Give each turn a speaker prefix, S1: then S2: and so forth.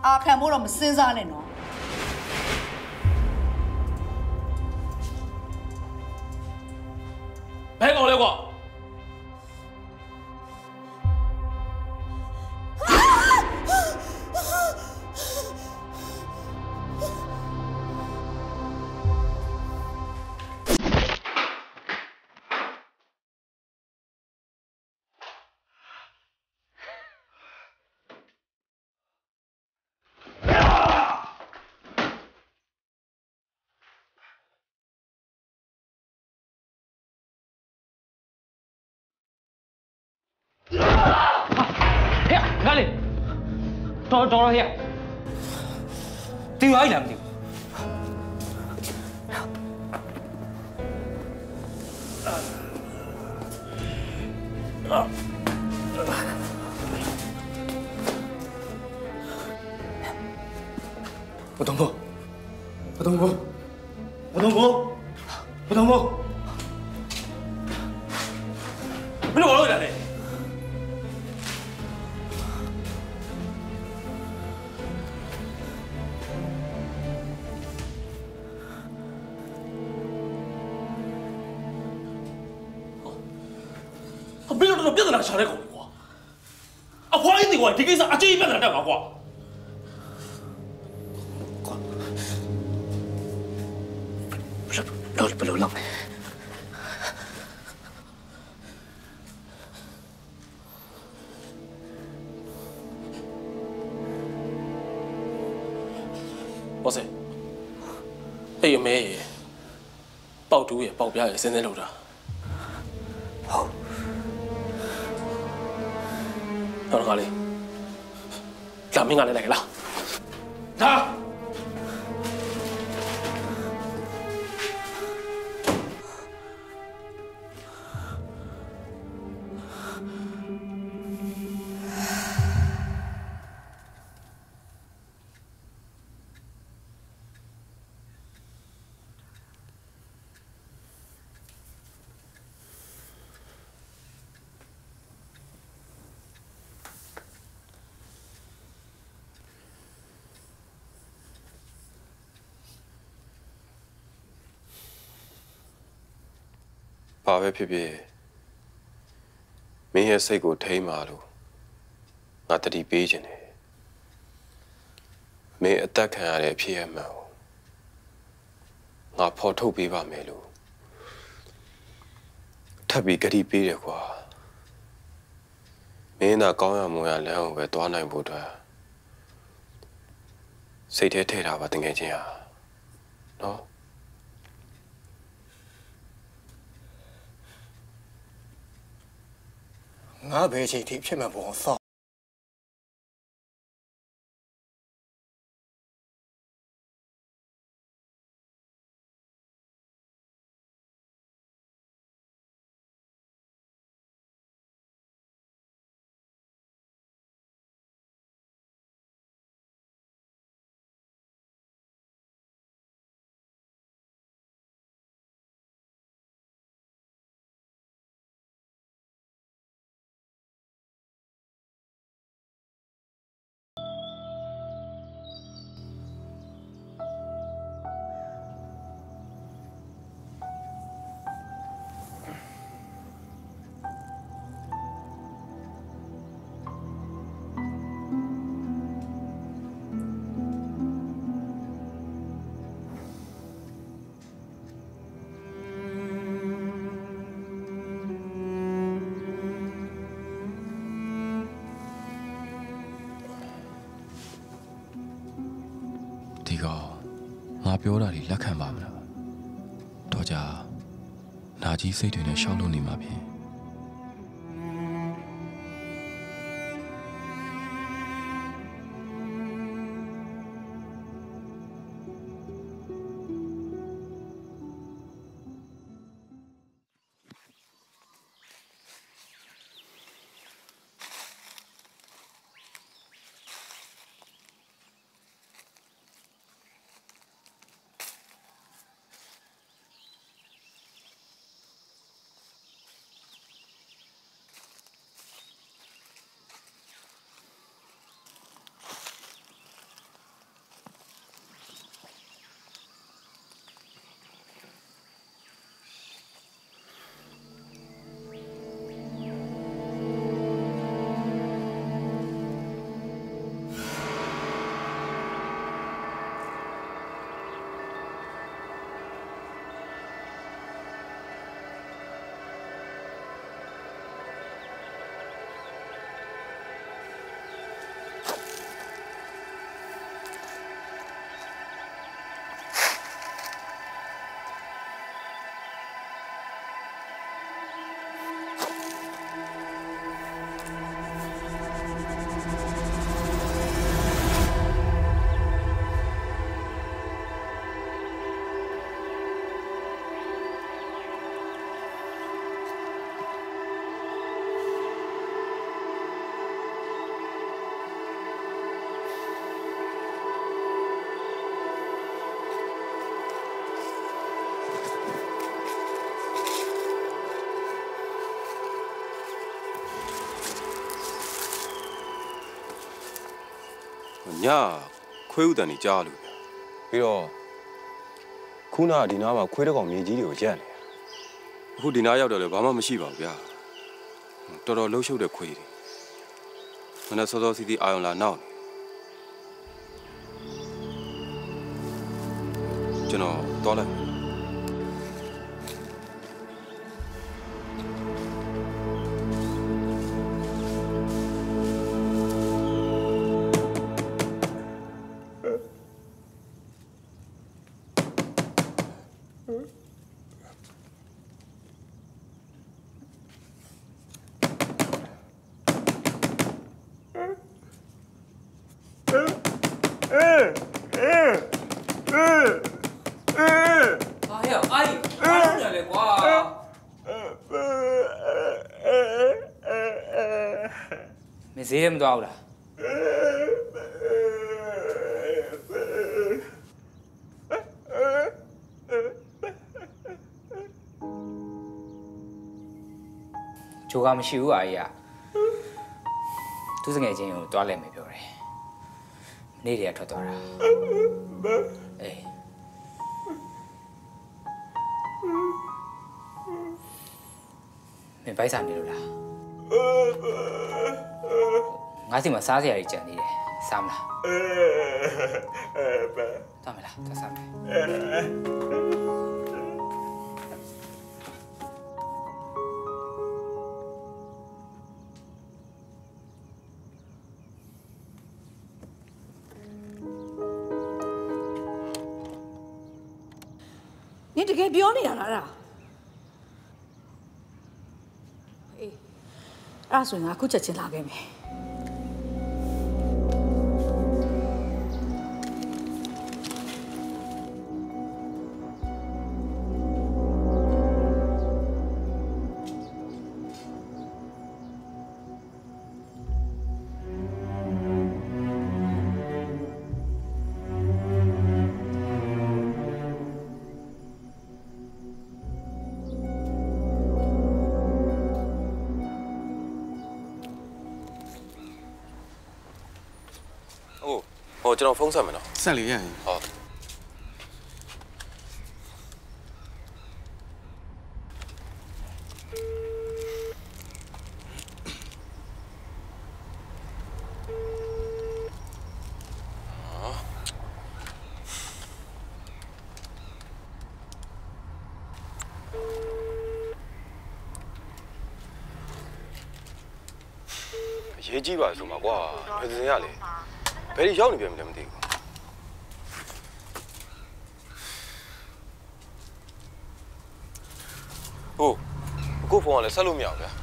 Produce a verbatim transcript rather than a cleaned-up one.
S1: အာခံဖို့တော့မစင်စားနဲ့နော်
S2: ဘယ်ကောင်လဲကွာတော်တော်ဟဲ့တင်းရိုက်လာမသိဘူး不动步，不动步，不动步，不动步，不是我弄的嘞。没有这种别的那个下来搞的瓜，啊，花一的瓜，这个是啊，这一边的那个瓜。不是，流不流浪？哇塞，哎呀妹，爆竹也爆表也，现在留着。好。到哪里？两名俺来来了。他。ဘာပဲဖြစ်ဖြစ်မင်းရဲ့စိတ်ကိုထိန်းပါလို့ငါတတိပေးခြင်းတယ်မင်းအသက်ခံရတဲ့အဖြစ်အမှန်ကိုငါဖော်ထုတ်ပေးပါမယ်လို့ထပ်ပြီးကြတိပေးတယ်ကွာမင်းသာကောင်းရမွန်ရလမ်းကိုပဲသွားနိုင်ဖို့အတွက်စိတ်ထဲထည့်ထားပါတကယ်ချင်းဟာနော်ငါဘယ်ချိန်ထိဖြစ်မှပေါ်ဆောက်ဒီကောင်ငါပြောတာတွေလက်ခံပါမလားတော့ကြာနာကြီးစိတ်တွေနဲ့ရှောက်လို့နေမှာဖြင့်
S3: ညာခွေးဥတန်နေကြားလို့ပြီးတော့ခုနကဒီနားမှာခွေးတစ်ကောင်မြေကြီးတွေကိုရက်နေအခုဒီနားရောက်တော့လေဘာမှမရှိပါဘူးဗျာတော်တော်လှုပ်ရှုပ်တဲ့ခွေးတွေမနေ့စောစောစီစီအာယုံလာနောက်ကျွန်တော်တော်လိုက်
S4: ဈေးမသွားဘူးလားဂျိုကမရှိဘူးအားကြီးอ่ะသူစငယ်ချင်းကိုတွားလဲမယ်ပြောတယ်မနေ့တည်းကထွက်သွားတာအေးမင်းပိုက်စားနေလို့လားငါစီမှာစားစရာကြီးကြံနေတယ်စားမလားစားမလားစားစားမယ်
S1: နင်တကယ်ပြောနေတာလားအဲ့အေးအဲ့ဆိုရင်ငါခုချက်ချင်းလာခဲ့မယ်
S3: ဟိုကျွန်တော်ဖုန်းဆက်မယ်နော်
S5: ဆက်လေရရင်
S3: ဟုတ်ရေးကြည့်ပါဆိုမှာကွာဘယ်စင်ရလဲဘယ်ရောက်နေပြန်ပြီလဲမသိဘူးဟုတ်အခုဖုန်းကလည်းဆက်လို့မရဘူးဗျာ